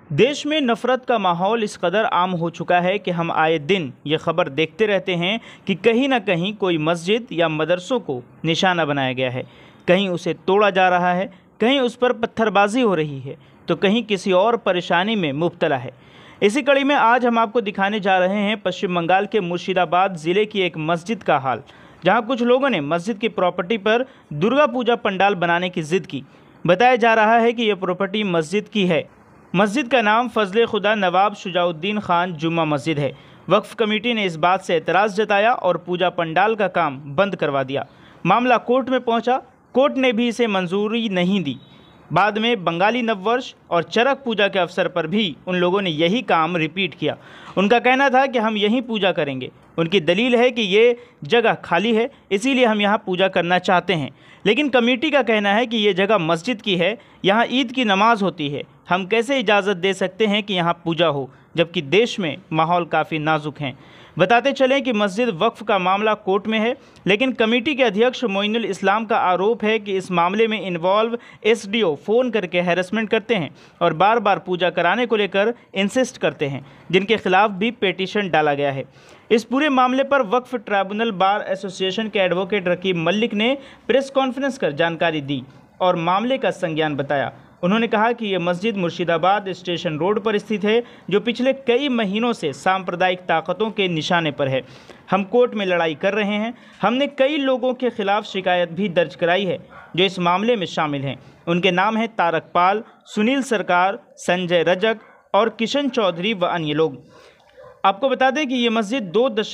देश में नफरत का माहौल इस कदर आम हो चुका है कि हम आए दिन ये खबर देखते रहते हैं कि कहीं ना कहीं कोई मस्जिद या मदरसों को निशाना बनाया गया है, कहीं उसे तोड़ा जा रहा है, कहीं उस पर पत्थरबाजी हो रही है, तो कहीं किसी और परेशानी में मुब्तला है। इसी कड़ी में आज हम आपको दिखाने जा रहे हैं पश्चिम बंगाल के मुर्शिदाबाद ज़िले की एक मस्जिद का हाल, जहां कुछ लोगों ने मस्जिद की प्रॉपर्टी पर दुर्गा पूजा पंडाल बनाने की ज़िद की। बताया जा रहा है कि यह प्रॉपर्टी मस्जिद की है। मस्जिद का नाम फजले खुदा नवाब शुजाउद्दीन खान जुम्मा मस्जिद है। वक्फ कमेटी ने इस बात से एतराज़ जताया और पूजा पंडाल का काम बंद करवा दिया। मामला कोर्ट में पहुंचा, कोर्ट ने भी इसे मंजूरी नहीं दी। बाद में बंगाली नववर्ष और चरक पूजा के अवसर पर भी उन लोगों ने यही काम रिपीट किया। उनका कहना था कि हम यहीं पूजा करेंगे। उनकी दलील है कि ये जगह खाली है, इसीलिए हम यहाँ पूजा करना चाहते हैं। लेकिन कमेटी का कहना है कि ये जगह मस्जिद की है, यहाँ ईद की नमाज होती है, हम कैसे इजाज़त दे सकते हैं कि यहाँ पूजा हो, जबकि देश में माहौल काफ़ी नाजुक हैं। बताते चलें कि मस्जिद वक्फ का मामला कोर्ट में है, लेकिन कमेटी के अध्यक्ष मोइनुल इस्लाम का आरोप है कि इस मामले में इन्वॉल्व एसडीओ फ़ोन करके हैरेसमेंट करते हैं और बार बार पूजा कराने को लेकर इंसिस्ट करते हैं, जिनके खिलाफ भी पिटीशन डाला गया है। इस पूरे मामले पर वक्फ ट्राइब्यूनल बार एसोसिएशन के एडवोकेट रकीब मलिक ने प्रेस कॉन्फ्रेंस कर जानकारी दी और मामले का संज्ञान बताया। उन्होंने कहा कि ये मस्जिद मुर्शिदाबाद स्टेशन रोड पर स्थित है, जो पिछले कई महीनों से सांप्रदायिक ताकतों के निशाने पर है। हम कोर्ट में लड़ाई कर रहे हैं। हमने कई लोगों के खिलाफ शिकायत भी दर्ज कराई है जो इस मामले में शामिल हैं। उनके नाम हैं तारक पाल, सुनील सरकार, संजय रजक और किशन चौधरी व अन्य लोग। आपको बता दें कि ये मस्जिद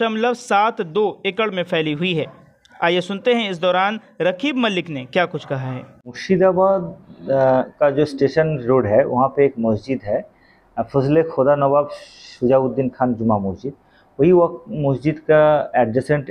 2.72 एकड़ में फैली हुई है। आइए सुनते हैं इस दौरान रकीब मलिक ने क्या कुछ कहा है। मुर्शिदाबाद का जो स्टेशन रोड है वहाँ पे एक मस्जिद है, फजले खुदा नवाब शुजाउद्दीन खान जुमा मस्जिद। वही मस्जिद का एडजेसेंट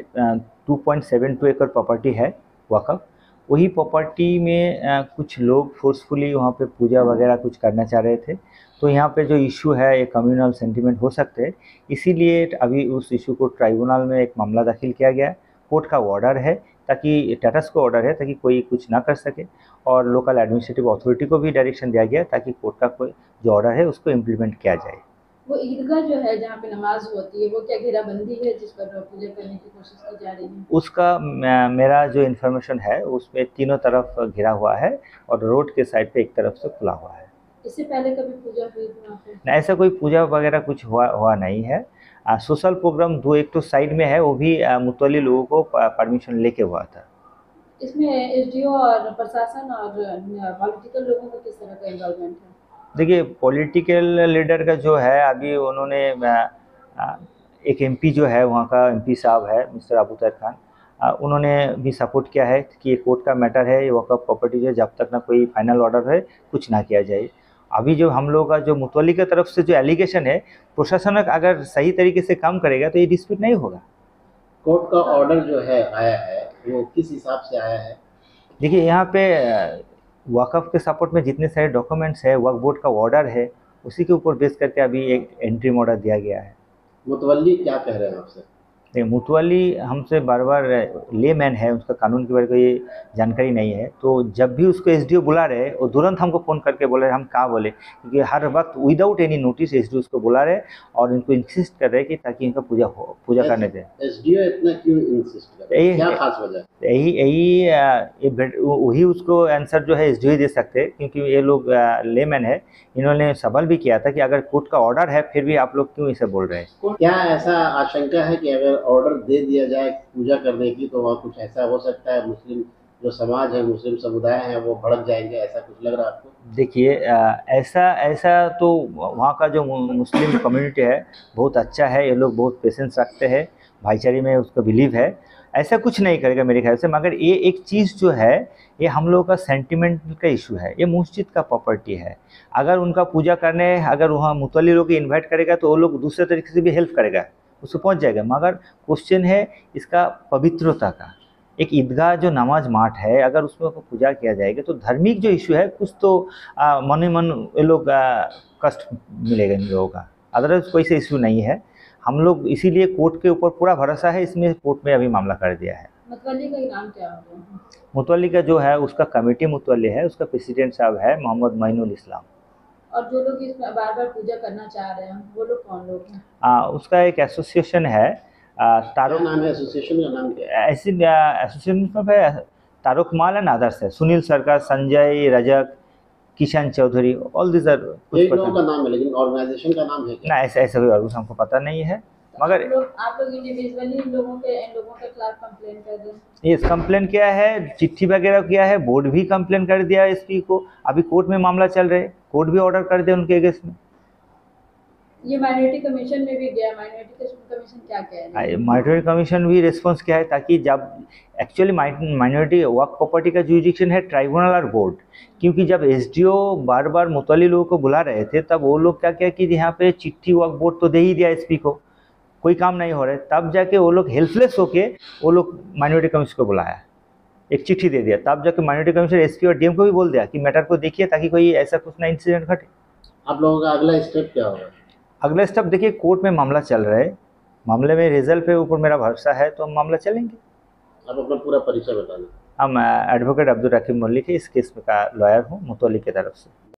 2.72 एकड़ प्रॉपर्टी है वक़्फ़। वही प्रॉपर्टी में कुछ लोग फोर्सफुली वहाँ पे पूजा वगैरह कुछ करना चाह रहे थे। तो यहाँ पे जो इशू है एक कम्युनल सेंटीमेंट हो सकते हैं, इसीलिए अभी उस इशू को ट्राइब्यूनल में एक मामला दाखिल किया गया है। कोर्ट का ऑर्डर है ताकि टाटस को ऑर्डर है ताकि कोई कुछ ना कर सके, और लोकल एडमिनिस्ट्रेटिव अथॉरिटी को भी डायरेक्शन दिया गया ताकि कोर्ट का कोई जो ऑर्डर है उसको इम्प्लीमेंट किया जाए। वो ईदगाह जो है जहाँ पे नमाज होती है, वो क्या घेराबंदी है जिस पर पूजा करने की कोशिश की जा रही है? उसका मेरा जो इन्फॉर्मेशन है उसमें तीनों तरफ घिरा हुआ है और रोड के साइड पे एक तरफ से खुला हुआ है। इससे पहले कभी पूजा हुई थी वहाँ पे? ना, ऐसा कोई पूजा वगैरह कुछ हुआ नहीं है। सोशल प्रोग्राम एक तो साइड में है, वो भी मुतल्ली लोगों को परमिशन लेके हुआ था। इसमें एसडीओ और प्रशासन और पॉलिटिकल लोगों का किस तरह का इन्वॉल्वमेंट है? देखिए, पॉलिटिकल लीडर का जो है अभी उन्होंने एक एमपी जो है वहाँ का एमपी साहब है मिस्टर अबू तैर खान, उन्होंने भी सपोर्ट किया है कि ये कोर्ट का मैटर है, ये वक़्फ़ प्रॉपर्टी है, जब तक ना कोई फाइनल ऑर्डर है कुछ ना किया जाए। अभी जो हम लोग का जो मुतवल्ली की तरफ से जो एलिगेशन है, प्रशासन अगर सही तरीके से काम करेगा तो ये डिस्प्यूट नहीं होगा। कोर्ट का ऑर्डर जो है आया है वो किस हिसाब से आया है? देखिए, यहाँ पे वक़्फ़ के सपोर्ट में जितने सारे डॉक्यूमेंट्स है, वक्फ बोर्ड का ऑर्डर है, उसी के ऊपर बेस करके अभी एक एंट्री ऑर्डर दिया गया है। मुतवल्ली क्या कह रहे हैं आपसे? नहीं, मुतवल्ली हमसे बार बार लेमैन है, उसका कानून के बारे में कोई जानकारी नहीं है। तो जब भी उसको एसडीओ बुला रहे वो तुरंत हमको फ़ोन करके बोल रहे हम कहाँ बोले, क्योंकि हर वक्त विदाउट एनी नोटिस एसडीओ उसको बुला रहे और इनको इंसिस्ट कर रहे कि ताकि इनका पूजा करने दें। एसडीओ इतना क्यों इंसिस्ट कर रहे हैं? क्या खास वजह? वही उसको आंसर जो है एसडीओ दे सकते हैं, क्योंकि ये लोग लेमैन है। इन्होंने सवाल भी किया था कि अगर कोर्ट का ऑर्डर है फिर भी आप लोग क्यों इसे बोल रहे हैं। क्या ऐसा आशंका है कि अगर ऑर्डर दे दिया जाए पूजा करने की तो वहाँ कुछ ऐसा हो सकता है, मुस्लिम जो समाज है, मुस्लिम समुदाय है, वो भड़क जाएंगे, ऐसा कुछ लग रहा है आपको? देखिए, ऐसा तो वहाँ का जो मुस्लिम कम्युनिटी है बहुत अच्छा है, ये लोग बहुत पेशेंस रखते हैं, भाईचारे में उसका बिलीव है, ऐसा कुछ नहीं करेगा मेरे ख्याल से। मगर ये एक चीज़ जो है ये हम लोगों का सेंटिमेंटल का इशू है, ये मस्जिद का प्रॉपर्टी है। अगर उनका पूजा करने अगर वहाँ मुतल्ली लोग इन्वाइट करेगा तो वो लोग दूसरे तरीके से भी हेल्प करेगा, उसको पहुँच जाएगा। मगर क्वेश्चन है इसका पवित्रता का। एक ईदगाह जो नमाज माठ है, अगर उसमें पूजा किया जाएगा तो धार्मिक जो इशू है कुछ तो मन ही मन ये लोग कष्ट मिलेगा इन लोगों का, अदरवाइज कोई से इशू नहीं है। हम लोग इसीलिए कोर्ट के ऊपर पूरा भरोसा है, इसमें कोर्ट में अभी मामला कर दिया है। मुतवल्ली का नाम क्या होगा? मुतवल्ली का जो है उसका कमेटी मुतवल्ली है, उसका प्रेसिडेंट साहब है मोहम्मद मोइनुल इस्लाम। और जो लोग इस बार बार पूजा करना चाह रहे हैं वो लोग कौन लोग हैं? उसका एक एसोसिएशन है, क्या तारुक, नाम है एसोसिएशन का नाम क्या है? ऐसी एसोसिएशन में है तारुक माल एंड अदर्स है, Sunil Sarkar, Sanjay Rajak, Kishan Chaudhary, all this are कुछ एक पता लोगों का नाम है लेकिन ऑर्गेनाइजेशन का नाम है क्या? ना, ऐसे ऐसे कोई और हमको पता नहीं है, मगर आप लोग इंडिविजुअली इन लोगों के खिलाफ कंप्लेन कर रहे हैं? ये कंप्लेन किया है, चिट्ठी वगैरह किया है, बोर्ड भी कंप्लेन कर दिया है एसपी को, अभी कोर्ट में मामला चल रहा है, कोर्ट भी ऑर्डर कर दे उनके अगेंस्ट में। ये माइनॉरिटी कमीशन में भी गया, माइनॉरिटी कमीशन क्या कह रहे हैं? माइनॉरिटी कमीशन भी रिस्पॉन्स किया है, ताकि जब एक्चुअली माइनॉरिटी वक्फ प्रॉपर्टी का जुरिडिक्शन है ट्राइब्यूनल और बोर्ड, क्योंकि जब एसडीओ बार बार मुतल्ली लोगों को बुला रहे थे तब वो लोग क्या किया कि यहाँ पे चिट्ठी वक्फ बोर्ड तो दे ही दिया एसपी को, कोई काम नहीं हो रहा है, तब जाके वो लोग हेल्पलेस होके वो लोग माइनॉरिटी कमीशन को बुलाया, एक चिट्ठी दे दिया, तब जाके माइनॉरिटी कमीशन एसपी और डीएम को भी बोल दिया कि मैटर को देखिए ताकि कोई ऐसा कुछ ना इंसिडेंट घटे। आप लोगों का अगला स्टेप क्या होगा? अगला स्टेप देखिए, कोर्ट में मामला चल रहा है, मामले में रिजल्ट पे ऊपर मेरा भरोसा है तो हम मामला चलेंगे। आप अपना पूरा परिचय बता दें। हम एडवोकेट अब्दुल रकीब मलिक है, इस केस में का लॉयर हूँ मुतल्लिक की तरफ से।